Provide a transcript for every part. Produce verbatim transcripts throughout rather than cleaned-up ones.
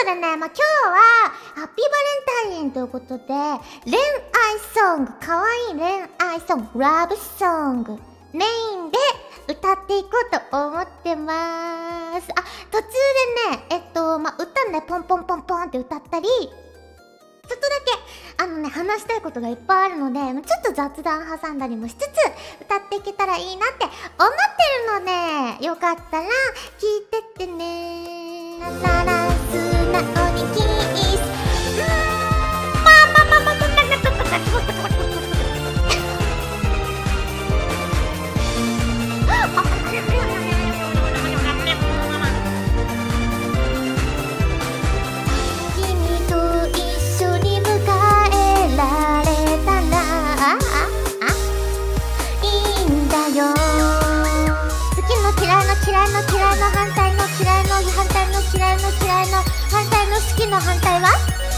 でね、まあ、今日は、ハッピーバレンタインということで、恋愛ソング、かわいい恋愛ソング、ラブソング、メインで歌っていこうと思ってまーす。あ、途中でね、えっと、まあ、歌ね、ポンポンポンポンって歌ったり、ちょっとだけ、あのね、話したいことがいっぱいあるので、ちょっと雑談挟んだりもしつつ、歌っていけたらいいなって思ってるので、よかったら、聞いてってねー。ラララ素直にキース。うーん、まあまあまあまあ、こんななとこだ、ここだ、ここだ。嫌いの嫌いの反対の嫌いの反対の嫌いの嫌いの反対の好きの反対は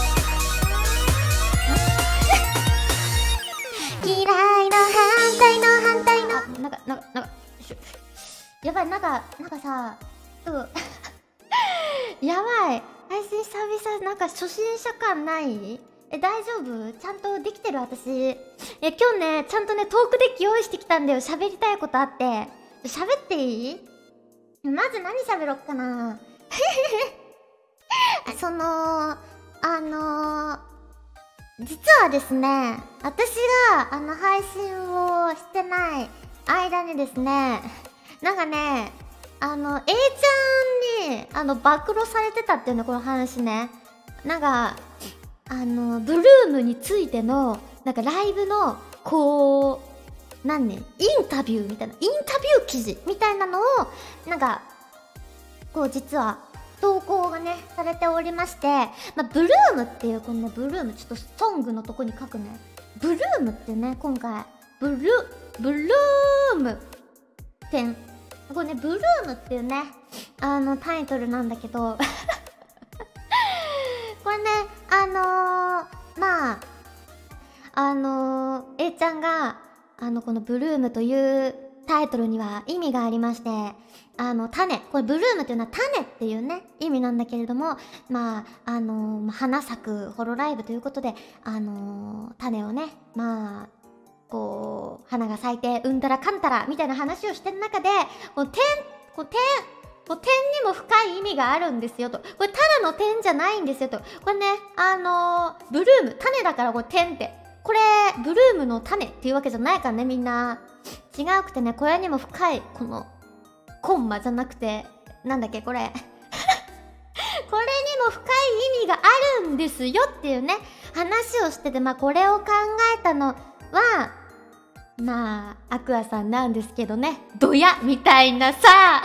嫌いの反対の反対のあ、なんかなんかなんかやばい、なんかなんかさうんやばい、配信久々、なんか初心者感ない？え、大丈夫？ちゃんとできてる？私え、今日ね、ちゃんとね、トークデッキ用意してきたんだよ。喋りたいことあって。喋っていい？まず何喋ろっかなその、あのー、実はですね、私が、あの、配信をしてない間にですね、なんかね、あの、A ちゃんに、あの、暴露されてたっていうの、この話ね。なんか、あの、ブルームについての、なんかライブの、こう、何ね、インタビューみたいな、インタビュー記事みたいなのを、なんか、こう実は、投稿がね、されておりまして、まあ、ブルームっていう、このね、ブルーム、ちょっとソングのとこに書くね。ブルームってね、今回、ブル、ブルーム点。これね、ブルームっていうね、あの、タイトルなんだけど、これね、あのー、まあ、あのー、A ちゃんが、あの、このブルームというタイトルには意味がありまして、あの、種。これブルームっていうのは種っていうね、意味なんだけれども、まあ、あのー、花咲くホロライブということで、あのー、種をね、まあ、こう、花が咲いて、うんたらかんたら、みたいな話をしてる中で、この点、こう点、こう点にも深い意味があるんですよと。これただの点じゃないんですよと。これね、あのー、ブルーム、種だからこれ点って。これ、ブルームの種っていうわけじゃないからね、みんな。違うくてね、これにも深い、この、コンマじゃなくて、なんだっけ、これ。これにも深い意味があるんですよっていうね、話をしてて、まあこれを考えたのは、まあ、アクアさんなんですけどね、ドヤみたいなさ、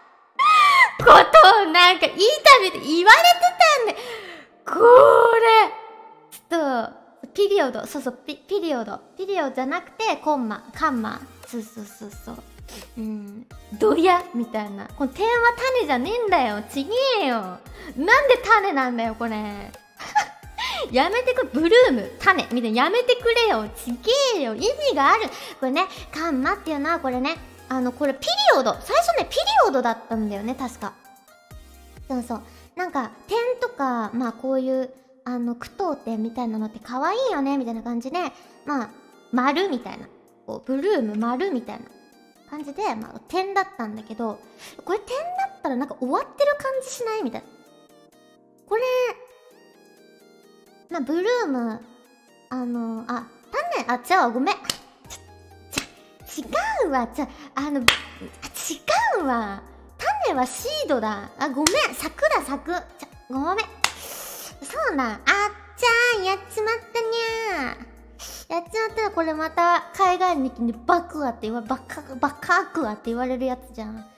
ことをなんかインタビューで言われてたんで、これ、ちょっと、ピリオド、そうそう、ピ、ピリオド。ピリオドじゃなくて、コンマ、カンマ。そうそうそうそう。うん。ドヤみたいな。この点は種じゃねえんだよ。ちげえよ。なんで種なんだよ、これ。やめてくれ。ブルーム、種。みたいな。やめてくれよ。ちげえよ。意味がある。これね、カンマっていうのは、これね、あの、これピリオド。最初ね、ピリオドだったんだよね、確か。そうそう。なんか、点とか、まあこういう、あの、句読点みたいなのって可愛いよねみたいな感じで、まあ、丸みたいな。こう、ブルーム丸みたいな感じで、まあ、点だったんだけど、これ点だったらなんか終わってる感じしないみたいな。これ、まあ、ブルーム、あの、あ、種、あ、じゃあごめん。ち、ち、違うわ、じゃあ、あの、あ、違うわ。種はシードだ。あ、ごめん、咲くだ、咲く。ちゃ、ごめん。そうなん。あっちゃー、やっちまったにゃー。やっちまったらこれまた海外に来てバクアって言われ、バカ、バカアクアって言われるやつじゃん。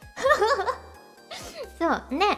そう、ね。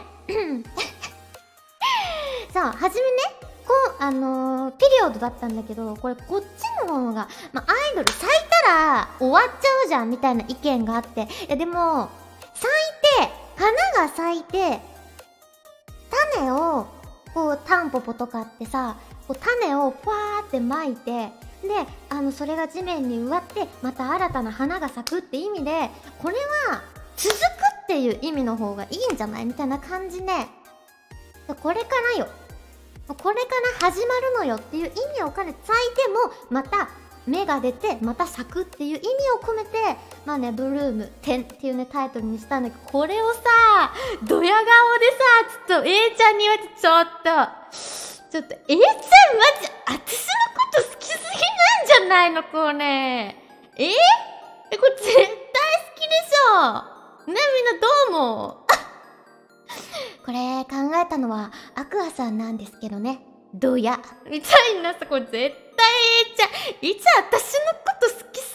そう、はじめね、こう、あのー、ピリオドだったんだけど、これこっちの方が、まあ、アイドル咲いたら終わっちゃうじゃんみたいな意見があって。いや、でも、咲いて、花が咲いて、種を、こう、タンポポとかってさ、こう種をふわーって巻いて、で、あの、それが地面に植わって、また新たな花が咲くって意味で、これは、続くっていう意味の方がいいんじゃないみたいな感じね、 これからよ。これから始まるのよっていう意味を兼ねて、咲いてもまた芽が出てまた咲くっていう意味を込めて、まあね、ブルームてんっていうねタイトルにしたんだけど、これをさドヤ顔でさちょっと A ちゃんに言われて、ちょっとちょっと A ちゃんマジ私のこと好きすぎなんじゃないのこれ。ええこれ絶対好きでしょね。みんなどう思うこれ考えたのはアクアさんなんですけどね。どやみたいなさ、これ絶対 A ちゃん A ちゃん私のこと好きす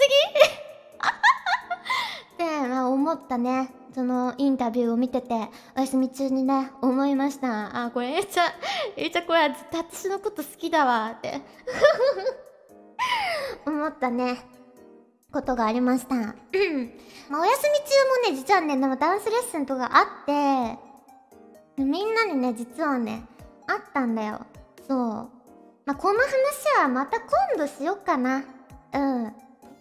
ぎってまあ思ったね。そのインタビューを見ててお休み中にね思いました。あ、これ A ちゃん A ちゃんこれ絶対私のこと好きだわって思ったねことがありました。まあお休み中もね実はねダンスレッスンとかあって、みんなにね実はねあったんだよ。そう、まあこの話はまた今度しよっかな。うん、おかえりなさい、ありがとう。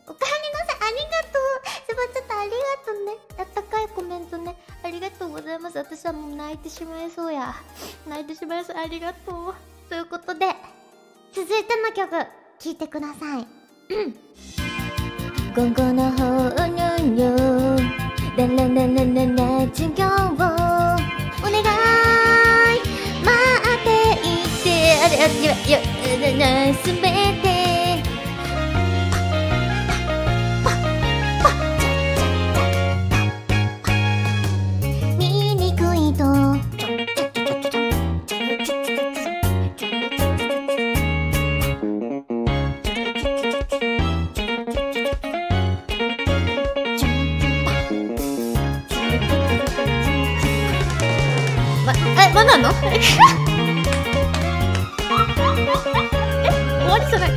すばちょっとありがとうね、あったかいコメントね、ありがとうございます。私はもう泣いてしまいそうや、泣いてしまいそう、ありがとう。ということで続いての曲聴いてください。午後の方にょにょララララララ授業をお願い待っていて、あれあれよよなすべて醜いとえ、まだのえ、終わりじゃない。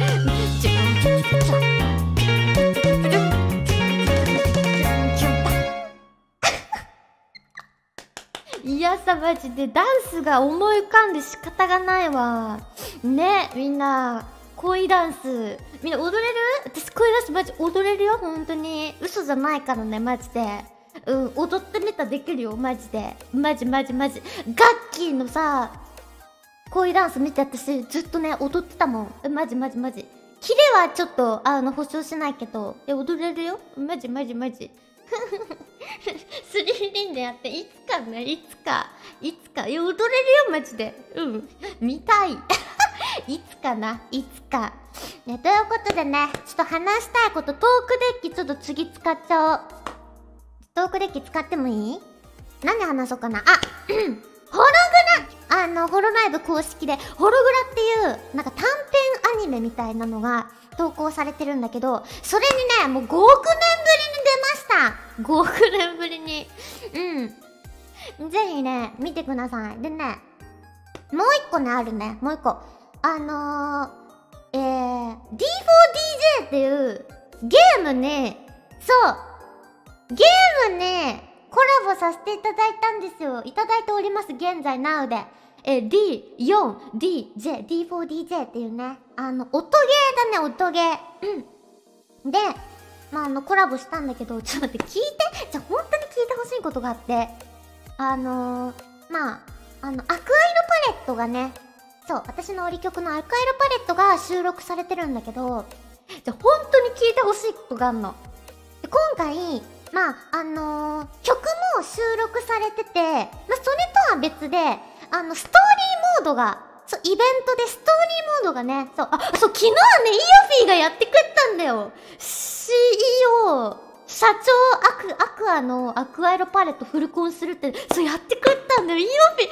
いやさ、マジでダンスが思い浮かんで仕方がないわね。みんな恋ダンスみんな踊れる？私恋ダンスマジ踊れるよ、本当に嘘じゃないからね、マジで。うん、踊ってみたらできるよ、マジで。マジマジマジ。ガッキーのさ、恋ダンス見て私ずっとね、踊ってたもん。え、マジマジマジ。キレはちょっと、あの、保証しないけど、え、踊れるよマジマジマジ。スリーリンでやって、いつかね、いつか、いつか、いや、踊れるよ、マジで。うん、見たい。いつかな、いつか。ね、ということでね、ちょっと話したいこと、トークデッキちょっと次使っちゃおう。トークデッキ使ってもいい？何話そうかなあ、ホログラあの、ホロライブ公式で、ホログラっていう、なんか短編アニメみたいなのが投稿されてるんだけど、それにね、もうごおくねんぶりに出ました。ごおくねんぶりに。うん。ぜひね、見てください。でね、もう一個ね、あるね。もう一個。あのー、えー、ディーフォーディージェー っていうゲームね、そう、ゲームね、コラボさせていただいたんですよ。いただいております、現在、ナウで。え、ディーフォーディージェー、ディーフォーディージェー っていうね、あの、音ゲーだね、音ゲー。うん。で、まあ、あの、コラボしたんだけど、ちょっと待って、聞いて。じゃあ、本当に聞いてほしいことがあって。あのー、まあ、あの、アクアイロパレットがね、そう、私の折曲のアクアイロパレットが収録されてるんだけど、じゃあ、本当に聞いてほしいことがあるの。で、今回、まあ、あのー、曲も収録されてて、まあ、それとは別で、あの、ストーリーモードが、そう、イベントでストーリーモードがね、そう、あ、そう、昨日はね、イオフィーがやってくれたんだよ。シーイーオー、社長アク、アクアのアクアイロパレットフルコンするって、そうやってくれたんだよ。イオフィー、ありがと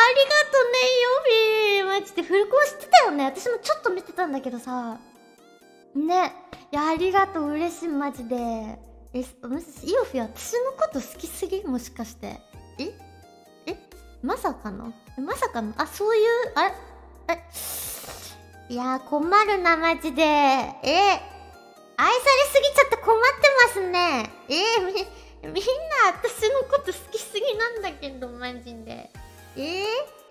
ね、イオフィー。マジでフルコンしてたよね。私もちょっと見てたんだけどさ。ね。いや、ありがとう、嬉しい、マジで。え、もし、イオフィ私のこと好きすぎ？もしかして。ええまさかのまさかのあ、そういう、あれえいやー、困るな、マジで。え愛されすぎちゃって困ってますね。えみ、みんな私のこと好きすぎなんだけど、マジで。え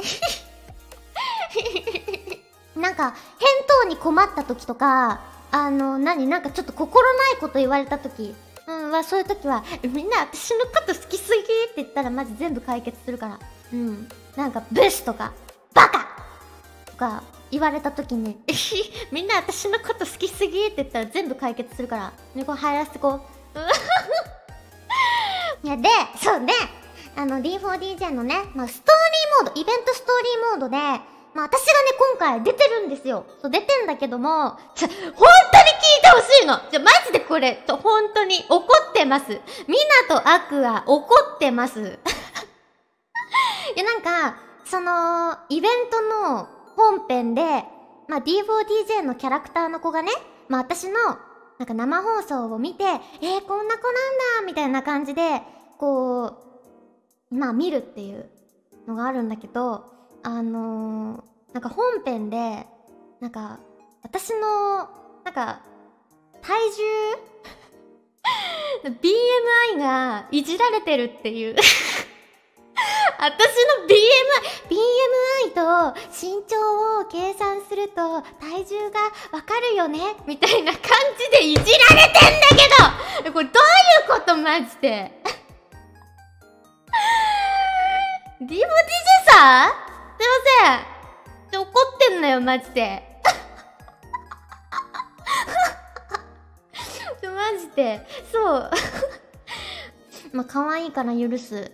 なんか、返答に困った時とか、あの、何なんかちょっと心ないこと言われた時、うん、は、そういう時は、みんな私のこと好きすぎって言ったらマジ全部解決するから。うん。なんか、ブスとか、 とか言われた時にみんな私のこと好きすぎって言ったら全部解決するからね、これ入らせてこういやで、そうで、あの ディーフォーディージェー のね、まあ、ストーリーモード、イベントストーリーモードで、まあ私がね、今回出てるんですよ。そう、出てんだけども、ちょ、本当に聞いてほしいの。じゃ、マジでこれ、と、本当に怒ってます。ミナとアクア、怒ってます。いや、なんか、その、イベントの本編で、まあ ディーフォーディージェー のキャラクターの子がね、まあ私の、なんか生放送を見て、えー、こんな子なんだ、みたいな感じで、こう、まあ見るっていうのがあるんだけど、あのー、なんか本編で、なんか、私の、なんか、体重ビーエムアイ がいじられてるっていう私の ビーエムアイ、ビーエムアイ と身長を計算すると体重がわかるよねみたいな感じでいじられてんだけどこれどういうことマジでディーフォーディージェー さんすいません。ちょ、怒ってんのよ、マジで。ちょ、マジで。そう。まあ、可愛いから許す。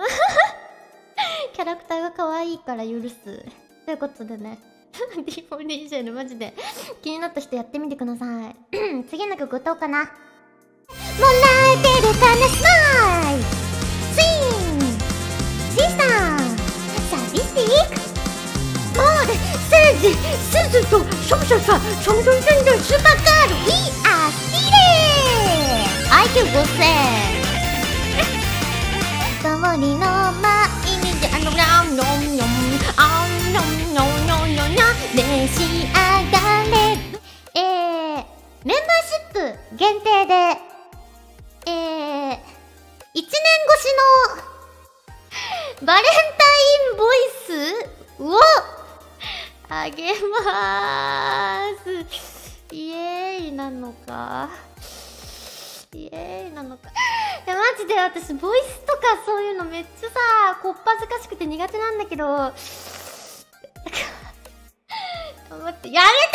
キャラクターが可愛いから許す。ということでね。ディーフォーディージェー のマジで気になった人やってみてください。次の曲歌おうかな。もらえてるかなスマイルスインシーサーサディスティックモールセンジスズとションションションションションションションスーパーガール We are スキレー アイキューごせん通りの毎日あのニョンニョンニョンあんニョンニョンニョンニョンニョン召し上がれえー、メンバーシップ限定でえー、いちねん越しのバレンタインボイスをあげまーす。イエーイなのかイエーイなのかいやマジで私ボイスとかそういうのめっちゃさこっぱずかしくて苦手なんだけど待ってやめてくれマジで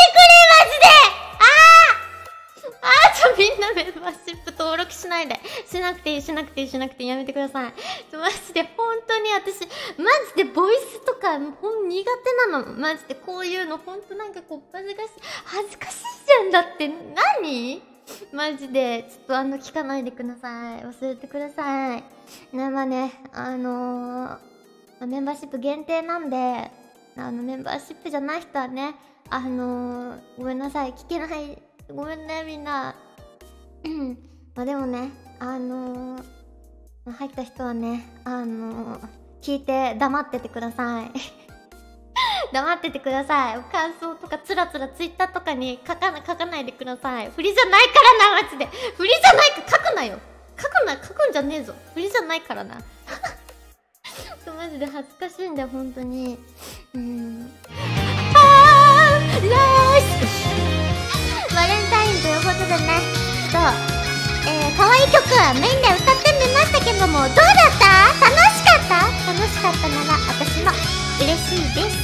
あーちょ、みんなメンバーシップ登録しないで。しなくていい、しなくていい、しなくていい。やめてください。ちょ、マジで、本当に私、マジでボイスとか、ほん、苦手なの。マジで、こういうの、ほんとなんかこう、恥ずかしい、恥ずかしいじゃんだって、何マジで、ちょっとあの、聞かないでください。忘れてください。ね、まあね、あのー、メンバーシップ限定なんで、あの、メンバーシップじゃない人はね、あのー、ごめんなさい、聞けない。ごめんねみんなうんまあでもねあのー、入った人はねあのー、聞いて黙っててください黙っててください。感想とかつらつらツイッターとかに書かな書かないでください。振りじゃないからなマジで振りじゃないか書くなよ書くな書くんじゃねえぞ振りじゃないからなマジで恥ずかしいんだよ本当にうんあーラースバレンタインということでね、そう、えー、可愛い曲メインで歌ってみましたけども、どうだった楽しかった楽しかったなら私も嬉しいです。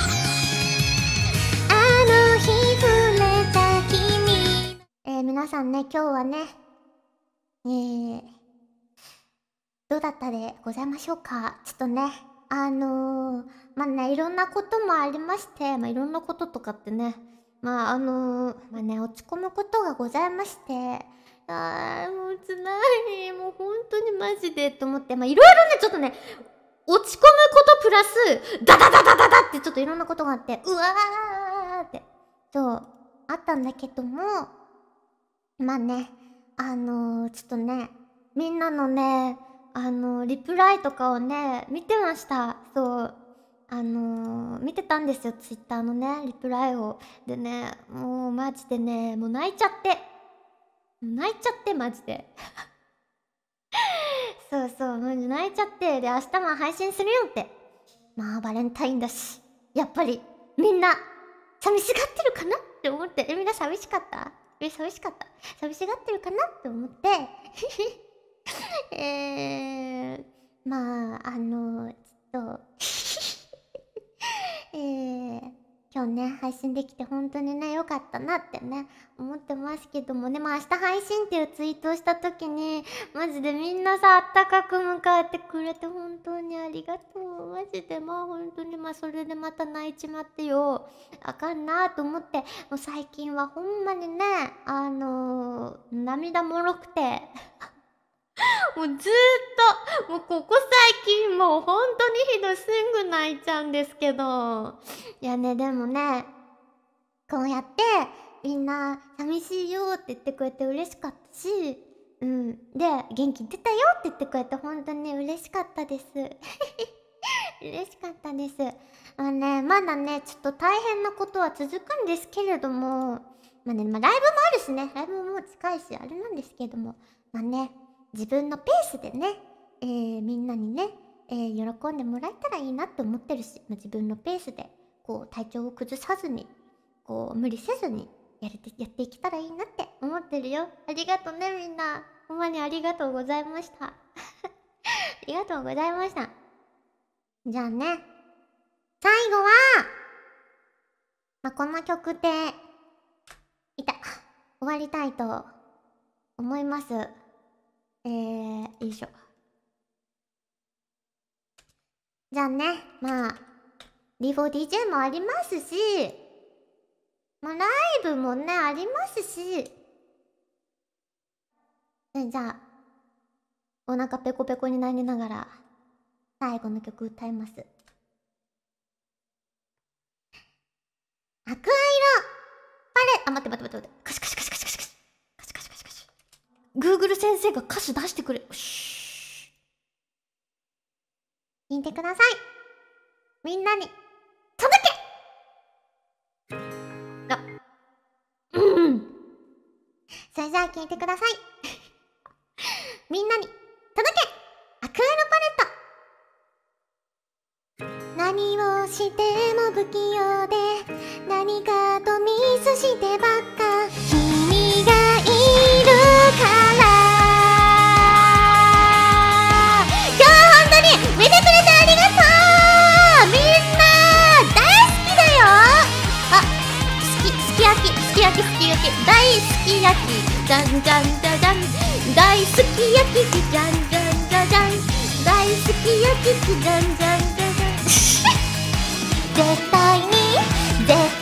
あの日触れた君えー、皆さんね、今日はね、えー、どうだったでございましょうか。ちょっとね、あのー、まあね、いろんなこともありまして、まあいろんなこととかってね、まああのー、まあね、落ち込むことがございまして、あー、もうつらい、もう本当にマジでと思って、まあいろいろね、ちょっとね、落ち込むことプラス、ダダダダダダってちょっといろんなことがあって、うわーって、そう、あったんだけども、まあね、あのー、ちょっとね、みんなのね、あのー、リプライとかをね、見てました。そう。あのー、見てたんですよ、ツイッターのね、リプライを。でね、もうマジでね、もう泣いちゃって。泣いちゃって、マジで。そうそう、もう泣いちゃって。で、明日も配信するよって。まあ、バレンタインだし。やっぱり、みんな、寂しがってるかなって思って。え、みんな寂しかった？え、寂しかった？寂しがってるかなって思って。えー、まあ、あのー、ちょっと、えー、今日配信できて本当にね、良かったなってね、思ってますけどもね、まあ明日配信っていうツイートをした時に、マジでみんなさ、あったかく迎えてくれて本当にありがとう。マジでまあ本当にまあそれでまた泣いちまってよ。あかんなと思って、もう最近はほんまにね、あのー、涙もろくて。もうずーっと、もうここ最近もう本当にひどすぐ泣いちゃうんですけど。いやね、でもね、こうやってみんな寂しいよって言ってくれて嬉しかったし、うん。で、元気出たよって言ってくれて本当に嬉しかったです。嬉しかったです。あのね、まだね、ちょっと大変なことは続くんですけれども、まあね、まあライブもあるしね、ライブももう近いし、あれなんですけども、まあね、自分のペースでね、えー、みんなにね、えー、喜んでもらえたらいいなって思ってるし、まあ、自分のペースで、こう、体調を崩さずに、こう、無理せずにやれて、やっていけたらいいなって思ってるよ。ありがとうね、みんな。ほんまにありがとうございました。ありがとうございました。じゃあね、最後は、まあ、この曲で、いた、終わりたいと思います。えー、よいしょ。じゃあね、まあ、ディーフォーディージェー もありますし、まあ、ライブもね、ありますし、えじゃあ、お腹ペコペコになりながら、最後の曲歌います。アクア色、パレ、あ、待って待って待って待って、カシカシカシカシカシカシカシカシカシカシ。Google 先生が歌詞出してくれ。シー。聞いてください。みんなに届け。あ、うん。それじゃあ聞いてください。みんなに届け。アクア色パレット。何をしても不器用で、何かとミスしてばっか。君がいるから今日本当に見てくれてありがとう。みんな大好きだよ。あ、好き、すき焼き、すき焼き、すき焼き、大好き焼き、じゃんじゃんじゃじゃん、大好き焼き、じゃんじゃんじゃじゃん、大好き焼き、じゃんじゃんじゃじゃん。絶対に絶対